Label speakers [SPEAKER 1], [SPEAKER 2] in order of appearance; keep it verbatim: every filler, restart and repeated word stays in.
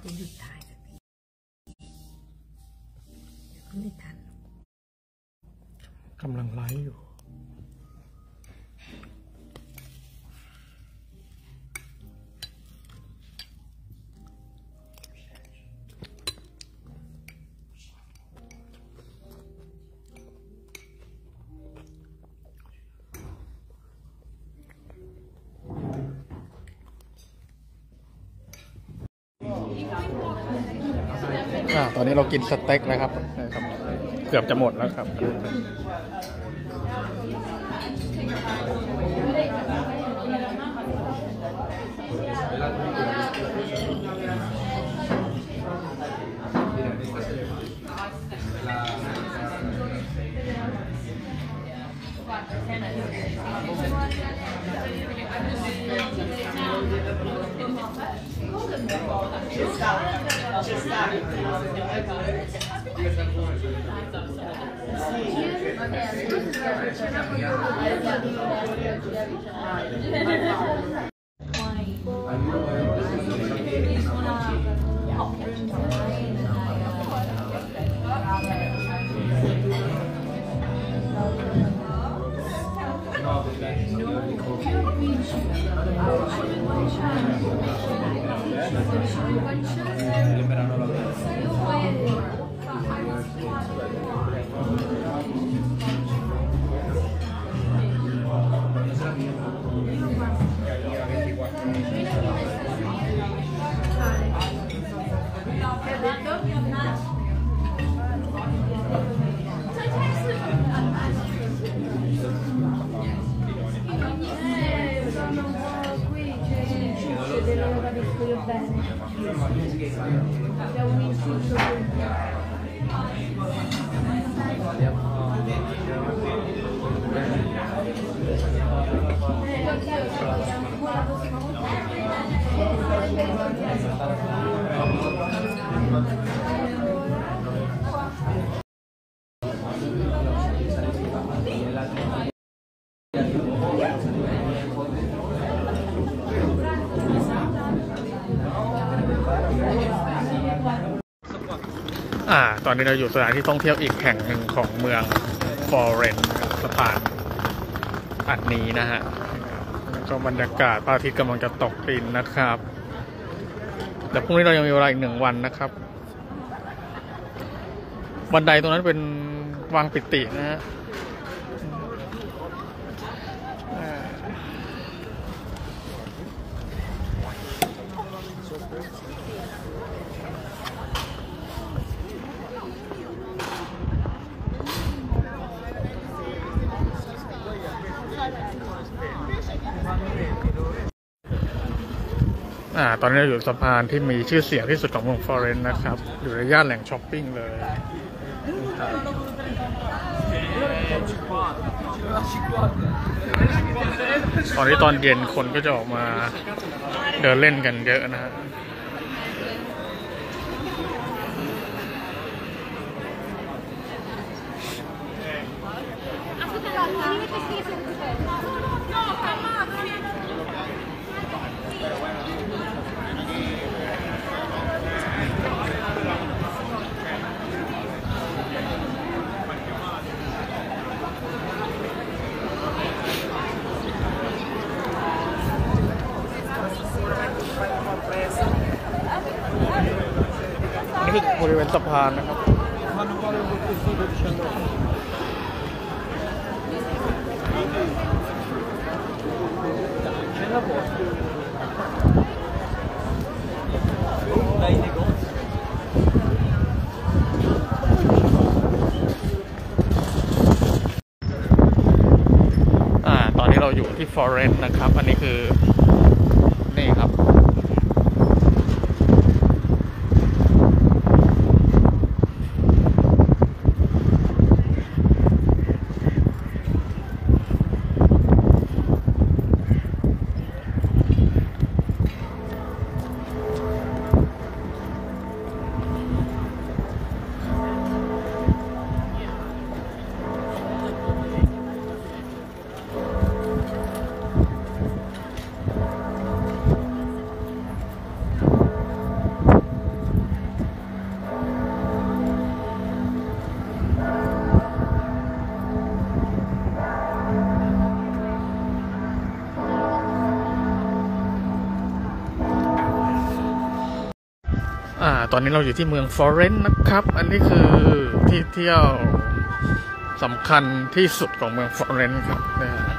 [SPEAKER 1] จะหยุดถ่ายสักทีไม่ทัน
[SPEAKER 2] กำลังไลฟ์อยู่ตอนนี้เรากินสเต็กแล้วครับนะครับเกือบจะหมดแล้วครับอ่าตอนนี้เราอยู่สถานที่ท่องเที่ยวอีกแห่งหนึ่งของเมืองฟลอเรนซ์สะพานอันนี้นะฮะก็บรรยากาศพระอาทิตย์กำลังจะตกดินนะครับแต่พรุ่งนี้เรายังมีเวลาอีกหนึ่งวันนะครับบันไดตรงนั้นเป็นวังปิตินะฮะอ่าตอนนี้เราอยู่สะพานที่มีชื่อเสียงที่สุดของเมืองฟลอเรนซ์นะครับอยู่ในย่านแหล่งช้อปปิ้งเลยตอนนี้ตอนเย็นคนก็จะออกมาเดินเล่นกันเยอะนะฮะนี่คือบริเวณสะพานนะครับอ่าตอนนี้เราอยู่ที่ฟลอเรนซ์นะครับอันนี้คือนี่ครับอ่า ตอนนี้เราอยู่ที่เมืองฟลอเรนซ์นะครับ อันนี้คือที่เที่ยวสำคัญที่สุดของเมืองฟลอเรนซ์ครับนะฮะ